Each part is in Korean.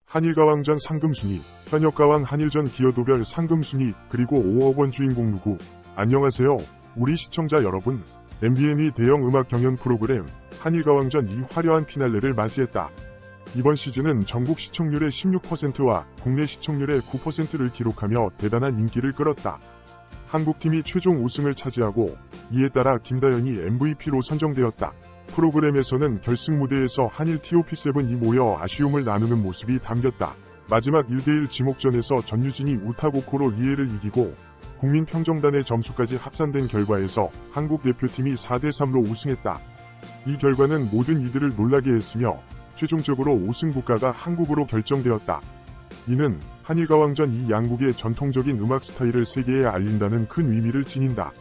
한일가왕전 상금순위, 현역가왕 한일전 기여도별 상금순위, 그리고 5억원 주인공 누구? 안녕하세요. 우리 시청자 여러분. MBN이 대형 음악 경연 프로그램 한일가왕전 이 화려한 피날레를 맞이했다. 이번 시즌은 전국 시청률의 16%와 국내 시청률의 9%를 기록하며 대단한 인기를 끌었다. 한국팀이 최종 우승을 차지하고 이에 따라 김다연이 MVP로 선정되었다. 프로그램에서는 결승 무대에서 한일 TOP7이 모여 아쉬움을 나누는 모습이 담겼다. 마지막 1대1 지목전에서 전유진이 우타고코로 리에를 이기고 국민평정단의 점수까지 합산된 결과에서 한국 대표팀이 4대3로 우승했다. 이 결과는 모든 이들을 놀라게 했으며 최종적으로 우승 국가가 한국으로 결정되었다. 이는 한일가왕전 이 양국의 전통적인 음악 스타일을 세계에 알린다는 큰 의미를 지닌다.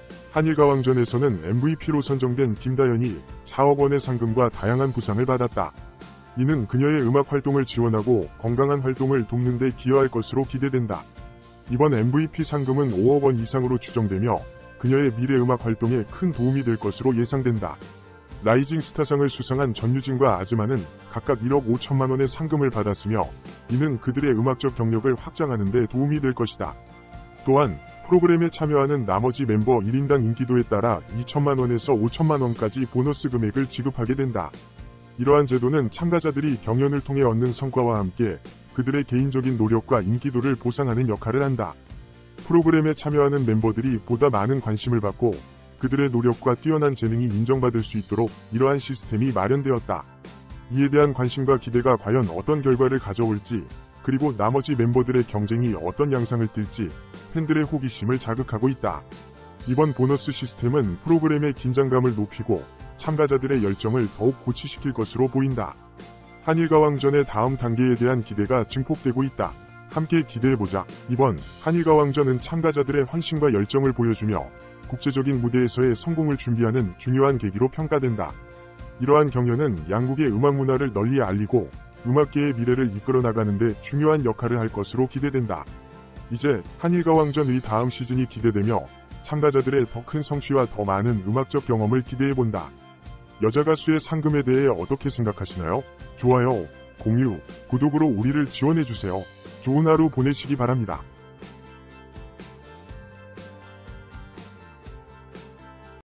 한일가왕전에서는 MVP로 선정된 김다연이 4억원의 상금과 다양한 부상을 받았다. 이는 그녀의 음악 활동을 지원하고 건강한 활동을 돕는 데 기여할 것으로 기대된다. 이번 MVP 상금은 5억원 이상으로 추정되며 그녀의 미래 음악 활동에 큰 도움이 될 것으로 예상된다. 라이징 스타상을 수상한 전유진과 아즈마는 각각 1억 5천만원의 상금을 받았으며 이는 그들의 음악적 경력을 확장하는 데 도움이 될 것이다. 또한 프로그램에 참여하는 나머지 멤버 1인당 인기도에 따라 2천만원에서 5천만원까지 보너스 금액을 지급하게 된다. 이러한 제도는 참가자들이 경연을 통해 얻는 성과와 함께 그들의 개인적인 노력과 인기도를 보상하는 역할을 한다. 프로그램에 참여하는 멤버들이 보다 많은 관심을 받고 그들의 노력과 뛰어난 재능이 인정받을 수 있도록 이러한 시스템이 마련되었다. 이에 대한 관심과 기대가 과연 어떤 결과를 가져올지, 그리고 나머지 멤버들의 경쟁이 어떤 양상을 띨지 팬들의 호기심을 자극하고 있다. 이번 보너스 시스템은 프로그램의 긴장감을 높이고 참가자들의 열정을 더욱 고취시킬 것으로 보인다. 한일가왕전의 다음 단계에 대한 기대가 증폭되고 있다. 함께 기대해보자. 이번 한일가왕전은 참가자들의 헌신과 열정을 보여주며 국제적인 무대에서의 성공을 준비하는 중요한 계기로 평가된다. 이러한 경연은 양국의 음악 문화를 널리 알리고 음악계의 미래를 이끌어 나가는 데 중요한 역할을 할 것으로 기대된다. 이제 한일가왕전의 다음 시즌이 기대되며 참가자들의 더 큰 성취와 더 많은 음악적 경험을 기대해본다. 여자 가수의 상금에 대해 어떻게 생각하시나요? 좋아요, 공유, 구독으로 우리를 지원해주세요. 좋은 하루 보내시기 바랍니다.